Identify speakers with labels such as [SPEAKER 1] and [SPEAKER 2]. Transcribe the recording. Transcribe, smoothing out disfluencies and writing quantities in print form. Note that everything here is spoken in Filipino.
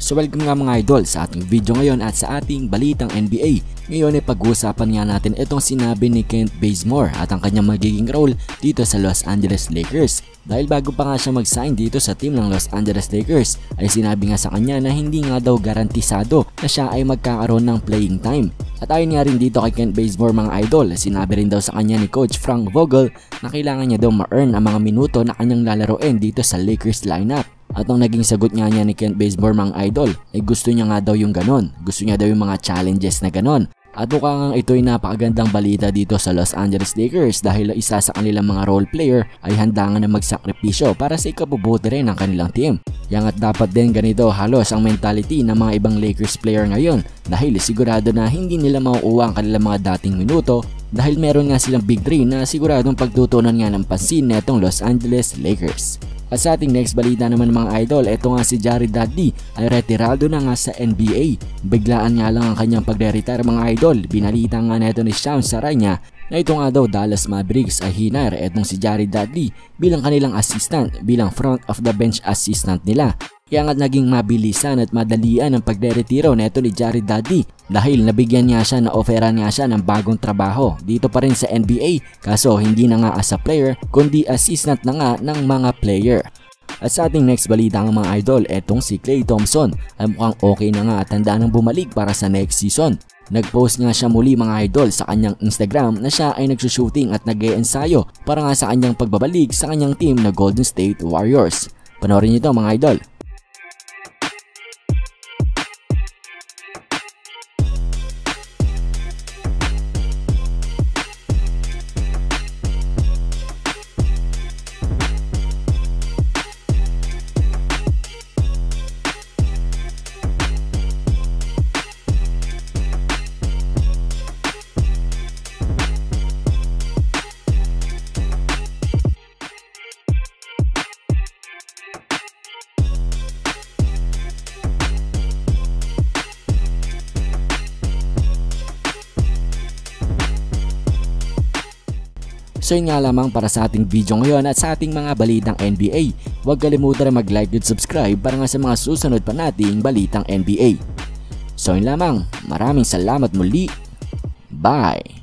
[SPEAKER 1] So welcome nga mga idol sa ating video ngayon at sa ating balitang NBA. Ngayon ay pag-uusapan nga natin itong sinabi ni Kent Bazemore at ang kanyang magiging role dito sa Los Angeles Lakers. Dahil bago pa nga siya mag-sign dito sa team ng Los Angeles Lakers ay sinabi nga sa kanya na hindi nga daw garantisado na siya ay magkakaroon ng playing time. At ayon nga rin dito kay Kent Bazemore mga idol, sinabi rin daw sa kanya ni Coach Frank Vogel na kailangan niya daw ma-earn ang mga minuto na kanyang lalaroin dito sa Lakers lineup. At ang naging sagot nga niya ni Kent Bazemore mga idol ay gusto niya nga daw yung ganon. Gusto niya daw yung mga challenges na ganon. At mukhang ito'y napakagandang balita dito sa Los Angeles Lakers dahil isa sa kanilang mga role player ay handa nga na magsakripisyo para sa ikabubuti rin ng kanilang team. Yang at dapat din ganito halos ang mentality ng mga ibang Lakers player ngayon dahil sigurado na hindi nila mauuwa ang kanilang mga dating minuto dahil meron nga silang big three na siguradong pagtutunan nga ng pansin na itong Los Angeles Lakers. At sa ating next balita naman mga idol, eto nga si Jared Dudley ay retirado na nga sa NBA. Biglaan nga lang ang kanyang pagre-retire mga idol. Binalita nga neto ni Shams Charania na ito nga daw Dallas Mavericks ay hinire etong si Jared Dudley bilang kanilang assistant, bilang front of the bench assistant nila. Kaya nga naging mabilisan at madalian ang pagre-retiro neto ni Jared Dudley dahil nabigyan niya siya na offeran niya siya ng bagong trabaho dito pa rin sa NBA kaso hindi na nga as a player kundi assistant na nga ng mga player. At sa ating next balita ng mga idol, etong si Klay Thompson ay mukhang okay na nga at handa nang bumalik para sa next season. Nag-post nga siya muli mga idol sa kanyang Instagram na siya ay nagsushooting at nag-e-ensayo para nga sa kanyang pagbabalik sa kanyang team na Golden State Warriors. Panoorin niyo ito mga idol. So yun nga lamang para sa ating video ngayon at sa ating mga balitang NBA. Huwag kalimutan na mag-like at subscribe para nga sa mga susunod pa nating balitang NBA. So yun lamang, maraming salamat muli. Bye!